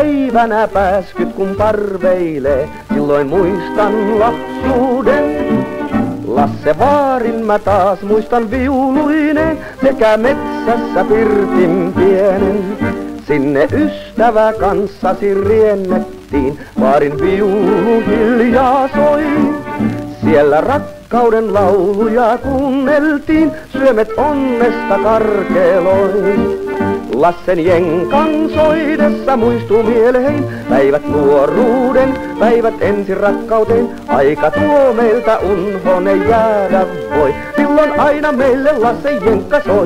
päivänä pääskyt kun parveilee, silloin muistan lapsuuden. Lasse Vaarin mä taas muistan viuluineen, sekä metsässä pirtin pienen. Sinne ystävä kanssasi riennettiin, Vaarin viulu hiljaa soi. Siellä rakkauden lauluja kuunneltiin, syömet onnesta karkeloi. Lassen jenkan soidessa muistuu mieleen, päivät nuoruuden, päivät ensi rakkauteen. Aika tuo meiltä unhone jäädä voi, silloin aina meille Lassen jenkka soi.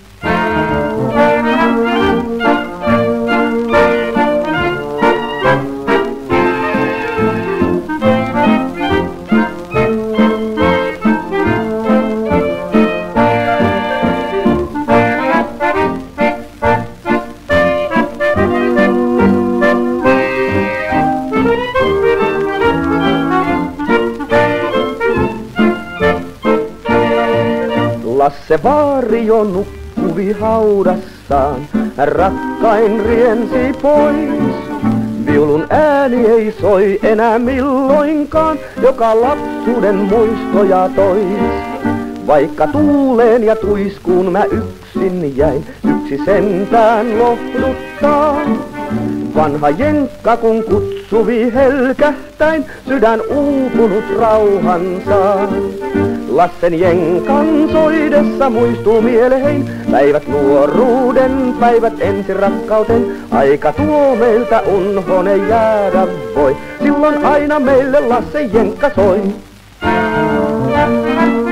Lasse Vaari jo nukkuvi haudassaan, rakkain riensi pois. Viulun ääni ei soi enää milloinkaan, joka lapsuuden muistoja tois. Vaikka tuuleen ja tuiskuun mä yksin jäin, yksi sentään lohduttaa. Vanha jenkka kun kutsuvi helkähtäin, sydän uupunut rauhan saa. Lassen jenkan soidessa muistuu mieleen, päivät nuoruuden, päivät ensi rakkauteen. Aika tuo meiltä unhone jäädä voi, silloin aina meille Lassen jenkka soi.